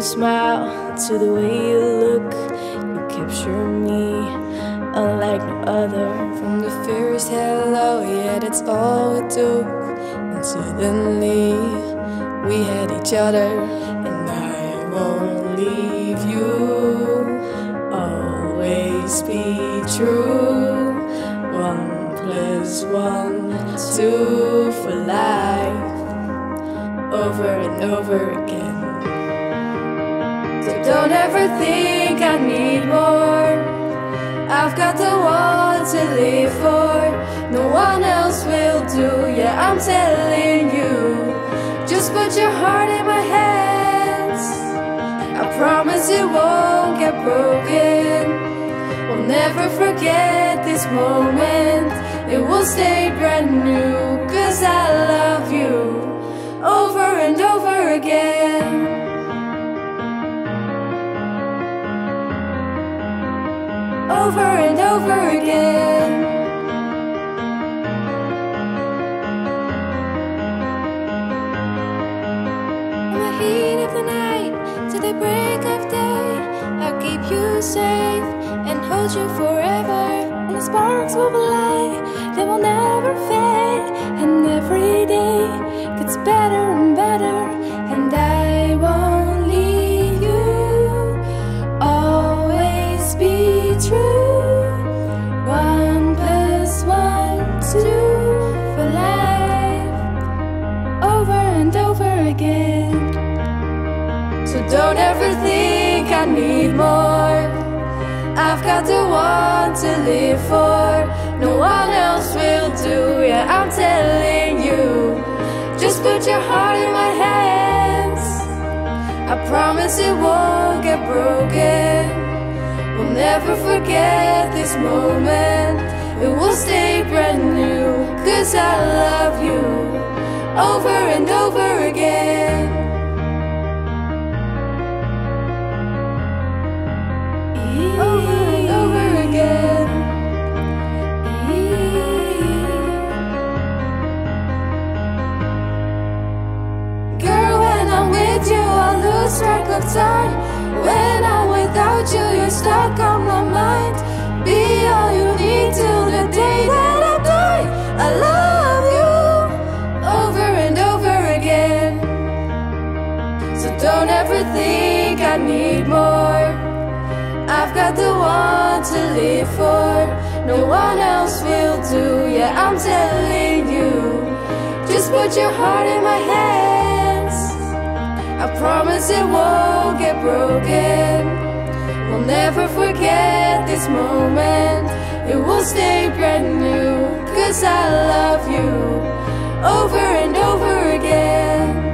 smile, to the way you look. You capture me unlike no other. From the first hello, yeah, that's all it took. And suddenly we had each other. And I won't leave you, always be true. 1 + 1, 2 for life, over and over again. So don't ever think I need more. I've got the one to live for. No one else will do, yeah, I'm telling you. Just put your heart in my hands. I promise it won't get broken. We'll never forget this moment. It will stay brand new, 'cause I love you over and over again. Over and over again. In the heat of the night to the break of day, I'll keep you safe and hold you forever. And the sparks will light, they will never fade. And every day gets better and better. And I won't leave you, always be true. 1 + 1, 2 for life, over and over again. So don't ever think I need more. I've got the one to live for. No one else will do, yeah, I'm telling you. Just put your heart in my hands. I promise it won't get broken. We'll never forget this moment. It will stay brand new, 'cause I love you over and over again. Over and over again. Girl, when I'm with you, I lose track of time. When I'm without you, you're stuck on my mind. Be all you need till the day that I die. I love you over and over again. So don't ever think I need more. I've got the one to live for. No one else will do, yeah, I'm telling you. Just put your heart in my hands. I promise it won't get broken. We'll never forget this moment. It will stay brand new, 'cause I love you over and over again.